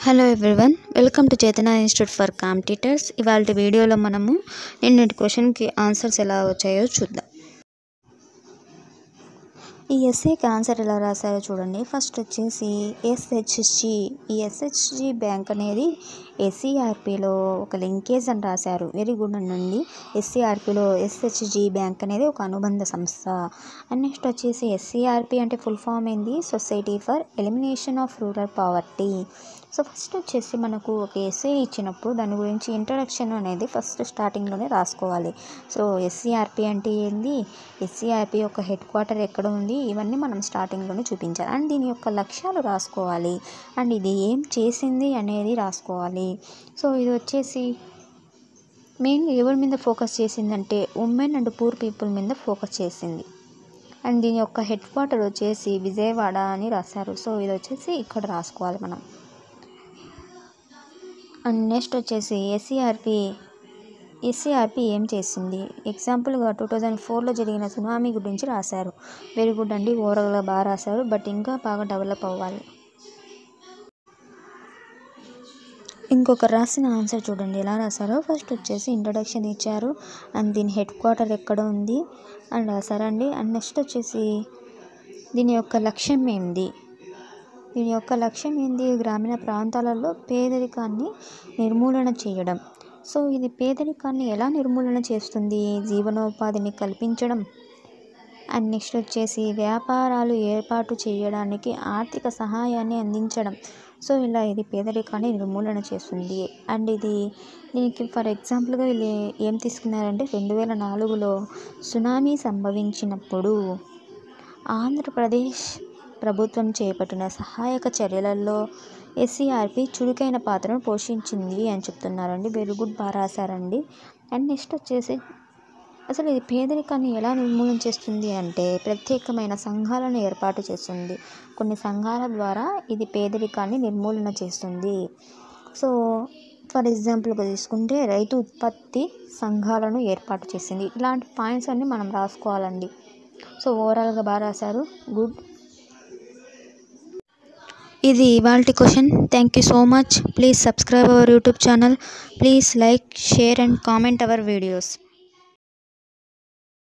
Hello everyone, welcome to Chetana institute for competitors. ఇవాళ వీడియోలో మనము నిన్నటి క్వశ్చన్కి ఆన్సర్స్ ఎలా వచ్చాయో చూద్దాం. ఈ ఎస్ఏకి ఆన్సర్ ఎలా రాశారో చూడండి. ఫస్ట్ వచ్చేసి ఎస్హెచ్జి. ఈ ఎస్హెచ్జి బ్యాంక్ అనేది ఎస్సీఆర్పిలో ఒక లింకేజ్ అని రాశారు. వెరీ గుడ్ అండి. ఎస్సీఆర్పిలో ఎస్హెచ్జి బ్యాంక్ అనేది ఒక అనుబంధ సంస్థ. అండ్ నెక్స్ట్ వచ్చేసి ఎస్సీఆర్పి అంటే ఫుల్ ఫామ్ ఏంది? Society for elimination of rural poverty. So first వచ్చేసి మనకు ఒక ఎస్ఏ ఇచ్చినప్పుడు దాని గురించి ఇంట్రడక్షన్ అనేది ఫస్ట్ స్టార్టింగ్లోనే రాసుకోవాలి. సో ఎస్సీఆర్పి అంటే ఏంది, ఎస్సీఆర్పి యొక్క హెడ్ క్వార్టర్ ఎక్కడ ఉంది, ఇవన్నీ మనం స్టార్టింగ్లోనే చూపించాలి. అండ్ దీని యొక్క లక్ష్యాలు రాసుకోవాలి. అండ్ ఇది ఏం చేసింది అనేది రాసుకోవాలి. సో ఇది వచ్చేసి మెయిన్గా ఎవరి మీద ఫోకస్ చేసిందంటే ఉమెన్ అండ్ పూర్ పీపుల్ మీద ఫోకస్ చేసింది. అండ్ దీని యొక్క హెడ్ క్వార్టర్ వచ్చేసి విజయవాడ అని రాశారు. సో ఇది వచ్చేసి ఇక్కడ రాసుకోవాలి మనం. అండ్ నెక్స్ట్ వచ్చేసి ఎస్సీఆర్పి ఏం చేసింది, ఎగ్జాంపుల్గా 2004లో జరిగిన సునామీ గురించి రాశారు. వెరీ గుడ్ అండి, ఓవరాల్గా బాగా రాశారు. బట్ ఇంకా బాగా డెవలప్ అవ్వాలి. ఇంకొక రాసిన ఆన్సర్ చూడండి ఎలా రాశారో. ఫస్ట్ వచ్చేసి ఇంట్రడక్షన్ ఇచ్చారు అండ్ దీని హెడ్ క్వార్టర్ ఎక్కడ ఉంది అని రాశారండి. అండ్ నెక్స్ట్ వచ్చేసి దీని యొక్క లక్ష్యం ఏంది, దీని యొక్క లక్ష్యం ఏంది, గ్రామీణ ప్రాంతాలలో పేదరికాన్ని నిర్మూలన చేయడం. సో ఇది పేదరికాన్ని ఎలా నిర్మూలన చేస్తుంది, జీవనోపాధిని కల్పించడం. అండ్ నెక్స్ట్ వచ్చేసి వ్యాపారాలు ఏర్పాటు చేయడానికి ఆర్థిక సహాయాన్ని అందించడం. సో ఇలా ఇది పేదరికాన్ని నిర్మూలన చేస్తుంది. అండ్ దీనికి ఫర్ ఎగ్జాంపుల్గా వీళ్ళు ఏం తీసుకున్నారంటే 2004లో సునామీ సంభవించినప్పుడు ఆంధ్రప్రదేశ్ ప్రభుత్వం చేపట్టిన సహాయక చర్యలలో ఎస్సీఆర్పి చురుకైన పాత్రను పోషించింది అని చెప్తున్నారండి. వెరీ గుడ్, బాగా రాశారండి. అండ్ నెక్స్ట్ వచ్చేసి అసలు ఇది పేదరికాన్ని ఎలా నిర్మూలన చేస్తుంది అంటే ప్రత్యేకమైన సంఘాలను ఏర్పాటు చేస్తుంది. కొన్ని సంఘాల ద్వారా ఇది పేదరికాన్ని నిర్మూలన చేస్తుంది. సో ఫర్ ఎగ్జాంపుల్గా తీసుకుంటే రైతు ఉత్పత్తి సంఘాలను ఏర్పాటు చేసింది. ఇలాంటి పాయింట్స్ అన్నీ మనం రాసుకోవాలండి. సో ఓవరాల్గా బాగా రాశారు, గుడ్. ఇది ఇవాల్టి question. Thank you so much. Please subscribe our YouTube channel. Please like, share and comment our videos.